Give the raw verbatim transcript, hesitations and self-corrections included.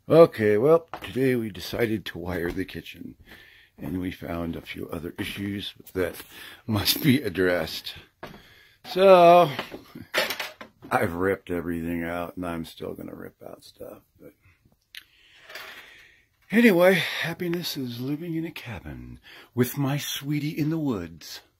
Okay, well, today we decided to wire the kitchen, and we found a few other issues that must be addressed. So, I've ripped everything out, and I'm still going to rip out stuff. But anyway, happiness is living in a cabin with my sweetie in the woods.